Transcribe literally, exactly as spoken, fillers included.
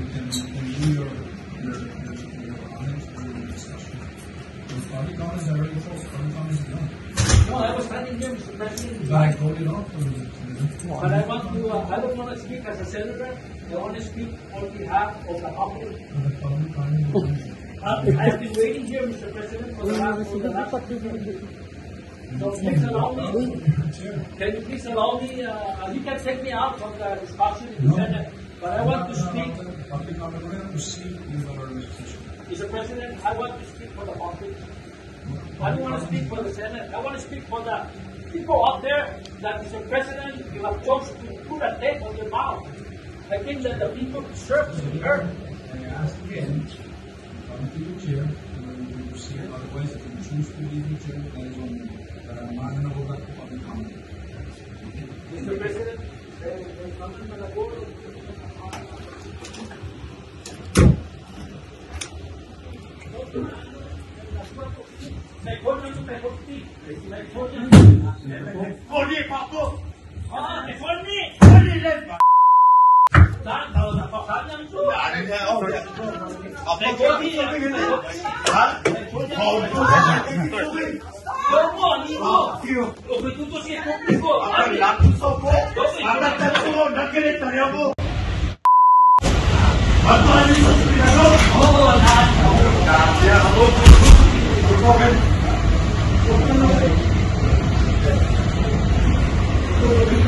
can, can do your your your, your honest your discussion. The public comment is already closed. Public comment is done. No, I was standing here, Mister President. But I told you not to. But I want to. Uh, I don't want to speak as a senator. I want to speak on behalf of the public. The public comment is Uh, I have been waiting here, Mister President, for the last, for the last So please allow me. Can you please allow me? Uh, you can take me out from the discussion in the Senate, but I want to speak. Public comment. We're going to proceed with our legislation. Mister President, I want to speak for the public. I don't want to speak for the Senate. I want to speak for the people out there that, Mister President, you have chosen to put a tape on your mouth. I think that the people deserve to be heard. I ask again. Come to the chair, and then we will proceed. Otherwise, if you choose to leave the chair, that is on you. But I'm not going to go back to public comment. Mister President, comment on the board. Mejor no es un mejor sí. Mejor no es un mejor ni papo. Ah, mejor ni. Mejor ni lempa. Tanta la pasada no. Mejor ni. Ah? ¿Cómo, amigo? Lo que tú sí es público. Habla tu sopo. Habla tu no que le estaríamos. ¿Cuántos años son cuidadores? Oh, nada.